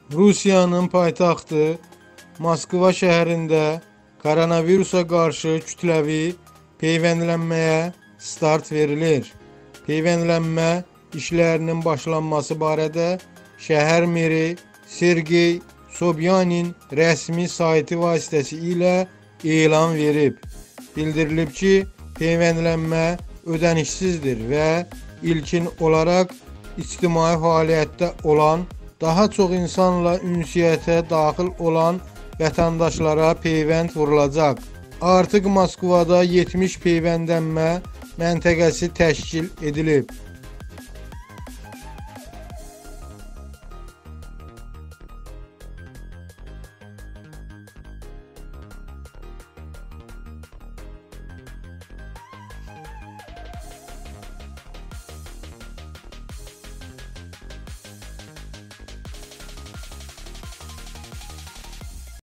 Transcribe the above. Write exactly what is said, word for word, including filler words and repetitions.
Rusiyanın paytaxtı Moskva şəhərində koronavirusa qarşı kütləvi peyvəndlənməyə start verilir. Peyvəndlənmə işlərinin başlanması barədə şəhər meri Sergey Sobyanin rəsmi saytı vasitəsilə elan verib. Bildirilib ki, peyvəndlənmə ödənişsizdir və ilkin olaraq ictimai fəaliyyətdə olan, daha çox insanla ünsiyyətə daxil olan vətəndaşlara peyvənd vurulacaq. Artıq Moskvada yetmiş peyvəndlənmə məntəqəsi təşkil edilib.